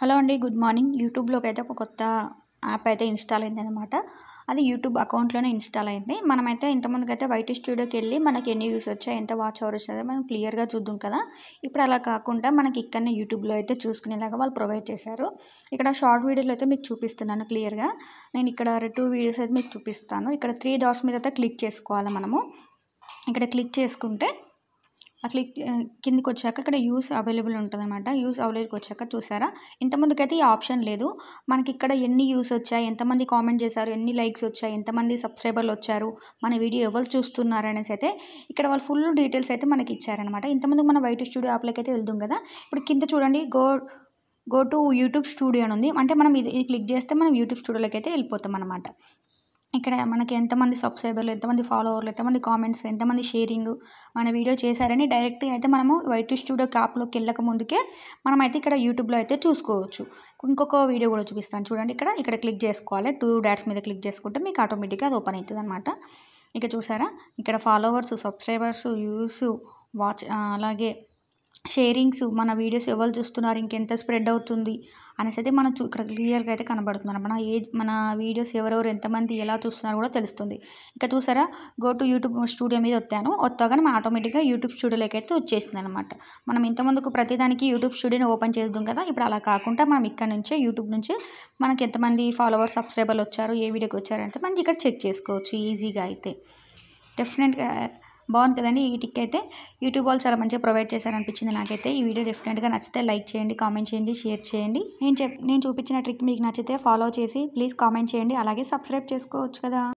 Hello అండి, good morning. యూట్యూబ్లోకి అయితే ఒక కొత్త యాప్ అయితే ఇన్స్టాల్ అయిందనమాట. అది యూట్యూబ్ అకౌంట్లోనే ఇన్స్టాల్ అయింది. మనమైతే ఇంతకుముందుకైతే వైటీ స్టూడియోకి వెళ్ళి మనకి ఎన్ని వ్యూస్ వచ్చాయి, ఎంత వాచ్ అవర్ వచ్చేది మనం క్లియర్గా చూద్దాం కదా. ఇప్పుడు అలా కాకుండా మనకి ఇక్కడనే యూట్యూబ్లో అయితే చూసుకునేలాగా వాళ్ళు ప్రొవైడ్ చేశారు. ఇక్కడ షార్ట్ వీడియోలో అయితే మీకు చూపిస్తున్నాను క్లియర్గా. నేను ఇక్కడ 2 వీడియోస్ అయితే మీకు చూపిస్తాను. ఇక్కడ 3 డాట్స్ మీద అయితే క్లిక్ చేసుకోవాలి మనము. ఇక్కడ క్లిక్ చేసుకుంటే కిందికి వచ్చాక ఇక్కడ యూస్ అవైలబుల్ ఉంటుందన్నమాట. యూస్ అవైలబుల్కి వచ్చాక చూసారా, ఇంతకుముందుకైతే ఈ ఆప్షన్ లేదు. మనకి ఇక్కడ ఎన్ని యూస్ వచ్చాయి, ఎంతమంది కామెంట్ చేశారు, ఎన్ని లైక్స్ వచ్చాయి, ఎంతమంది సబ్స్క్రైబర్లు వచ్చారు, మన వీడియో ఎవరు చూస్తున్నారు అనేసి అయితే ఇక్కడ వాళ్ళు ఫుల్ డీటెయిల్స్ అయితే మనకి ఇచ్చారనమాట. ఇంతకుముందు మన వైటీ స్టూడియో యాప్లోకి అయితే వెళ్దాం కదా. ఇప్పుడు కింద చూడండి, గో టు యూట్యూబ్ స్టూడియో అని ఉంది. అంటే మనం ఇది క్లిక్ చేస్తే మనం యూట్యూబ్ స్టూడియోలోకి అయితే వెళ్ళిపోతాం అనమాట. ఇక్కడ మనకి ఎంతమంది సబ్స్క్రైబర్లు, ఎంతమంది ఫాలోవర్లు, ఎంతమంది కామెంట్స్, ఎంతమంది షేరింగ్, మన వీడియో చేశారని డైరెక్ట్గా అయితే మనము వైటీ స్టూడియో యాప్లోకి వెళ్ళక ముందుకే మనమైతే ఇక్కడ యూట్యూబ్లో అయితే చూసుకోవచ్చు. ఇంకొక వీడియో కూడా చూపిస్తాను చూడండి. ఇక్కడ క్లిక్ చేసుకోవాలి. 2 డాట్స్ మీద క్లిక్ చేసుకుంటే మీకు ఆటోమేటిక్గా అది ఓపెన్ అవుతుంది అనమాట. ఇక చూసారా, ఇక్కడ ఫాలోవర్స్, సబ్స్క్రైబర్స్, వ్యూస్, వాచ్, అలాగే షేరింగ్స్, మన వీడియోస్ ఎవరు చూస్తున్నారు, ఇంకెంత స్ప్రెడ్ అవుతుంది అనేసి అయితే మనం ఇక్కడ క్లియర్గా అయితే కనబడుతుంది. మన వీడియోస్ ఎవరెవరు, ఎంతమంది, ఎలా చూస్తున్నారు కూడా తెలుస్తుంది. ఇక చూసారా, గో టు యూట్యూబ్ స్టూడియో మీద వస్తాగానే మనం ఆటోమేటిక్గా యూట్యూబ్ స్టూడియోలోకి అయితే వచ్చేసింది అనమాట. మనం ఇంతకుముందుకు ప్రతిదానికి యూట్యూబ్ స్టూడియోని ఓపెన్ చేద్దాం కదా. ఇప్పుడు అలా కాకుండా మనం ఇక్కడ నుంచే యూట్యూబ్ నుంచి మనకి ఎంతమంది ఫాలోవర్స్, సబ్స్క్రైబర్లు వచ్చారు, ఏ వీడియోకి వచ్చారు అంటే మనం ఇక్కడ చెక్ చేసుకోవచ్చు ఈజీగా అయితే. డెఫినెట్గా బాగుంది కదండి. ఈ టిక్ అయితే యూట్యూబ్ వాళ్ళు చాలా మంచిగా ప్రొవైడ్ చేశారనిపించింది నాకైతే. ఈ వీడియో డెఫినెట్గా నచ్చితే లైక్ చేయండి, కామెంట్ చేయండి, షేర్ చేయండి. నేను చూపించిన ట్రిక్ మీకు నచ్చితే ఫాలో చేసి ప్లీజ్ కామెంట్ చేయండి, అలాగే సబ్స్క్రైబ్ చేసుకోవచ్చు కదా.